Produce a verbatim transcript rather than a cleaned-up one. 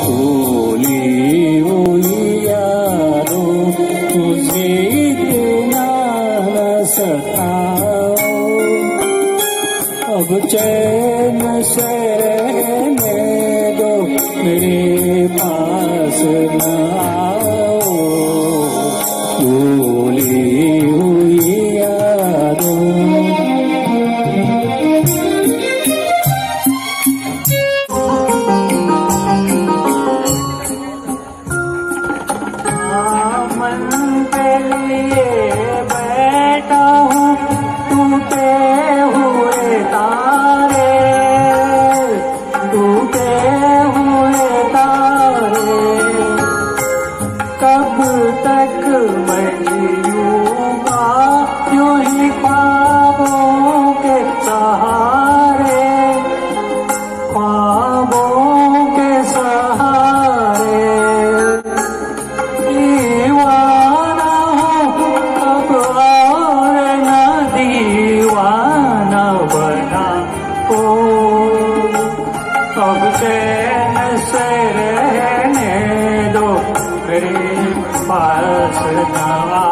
भूली हुई यारों तुझे इतना न सताओ, अब चैन से रहने दो मेरे पास न आओ, भूली हुई यारों। मन के लिए बैठा हूँ टूटे हुए तारे, टूटे हुए तारे, कब तक मैं जीऊँगा यूं ही ख्वाबों के सहारे, ख्वाबों के सहारे। दीवाना हूँ अब और न दीवाना बना ओ, अब चैन से रहने दो मेरे पास न